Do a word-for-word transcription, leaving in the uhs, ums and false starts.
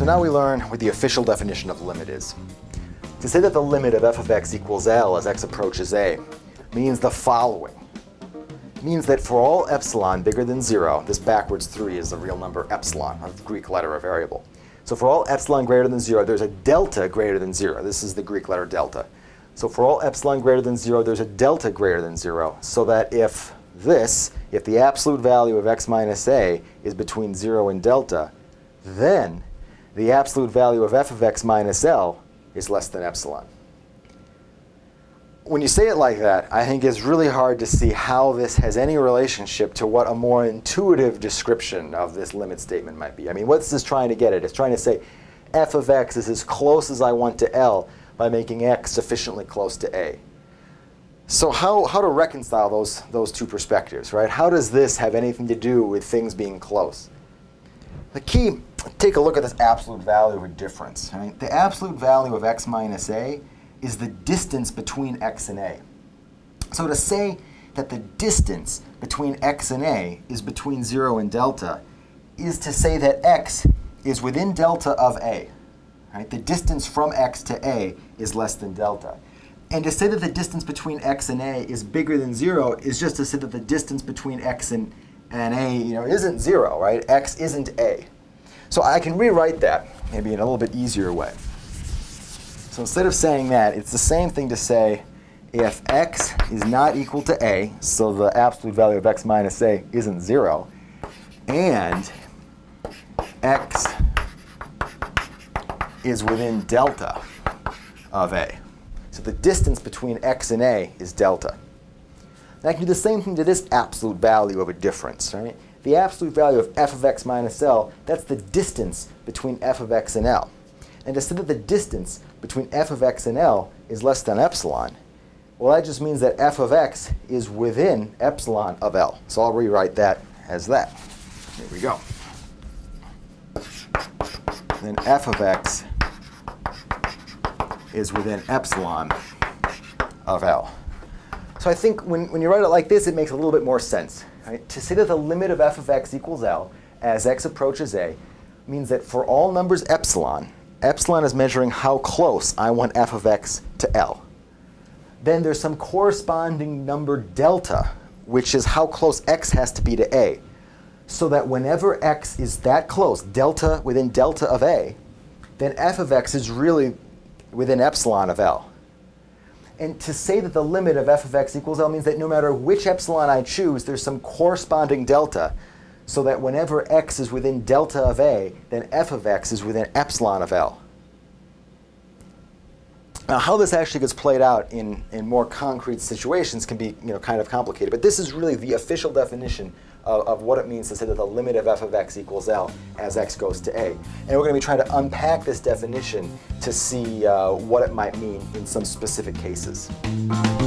now we learn what the official definition of limit is. To say that the limit of f of x equals L as x approaches a means the following. It means that for all epsilon bigger than zero, this backwards three is the real number epsilon, a Greek letter or variable. So for all epsilon greater than zero, there's a delta greater than zero. This is the Greek letter delta. So for all epsilon greater than zero, there's a delta greater than zero, so that if this, if the absolute value of x minus a is between zero and delta, then the absolute value of f of x minus L is less than epsilon. When you say it like that, I think it's really hard to see how this has any relationship to what a more intuitive description of this limit statement might be. I mean, what's this trying to get at? It's trying to say f of x is as close as I want to L by making x sufficiently close to a. So how, how to reconcile those, those two perspectives, right? How does this have anything to do with things being close? The key, take a look at this absolute value of a difference. Right? The absolute value of x minus a is the distance between x and a. So to say that the distance between x and a is between zero and delta is to say that x is within delta of a. Right? The distance from x to a is less than delta. And to say that the distance between x and a is bigger than zero is just to say that the distance between x and, and a you know, isn't zero, right? X isn't a. So I can rewrite that maybe in a little bit easier way. So instead of saying that, it's the same thing to say if x is not equal to a, so the absolute value of x minus a isn't zero, and x is within delta of a. So the distance between x and a is delta. And I can do the same thing to this absolute value of a difference, right? The absolute value of f of x minus L, that's the distance between f of x and L. And to say that the distance between f of x and L is less than epsilon, well, that just means that f of x is within epsilon of L. So I'll rewrite that as that. Here we go. Then f of x is within epsilon of L. So I think when, when you write it like this, it makes a little bit more sense. Right? To say that the limit of f of x equals L as x approaches a means that for all numbers epsilon, epsilon is measuring how close I want f of x to L. Then there's some corresponding number delta, which is how close x has to be to a, so that whenever x is that close, delta within delta of a, then f of x is really within epsilon of L. And to say that the limit of f of x equals L means that no matter which epsilon I choose, there's some corresponding delta, so that whenever x is within delta of a, then f of x is within epsilon of L. Now, how this actually gets played out in, in more concrete situations can be you know, kind of complicated, but this is really the official definition of, of what it means to say that the limit of f of x equals L as x goes to a. And we're going to be trying to unpack this definition to see uh, what it might mean in some specific cases.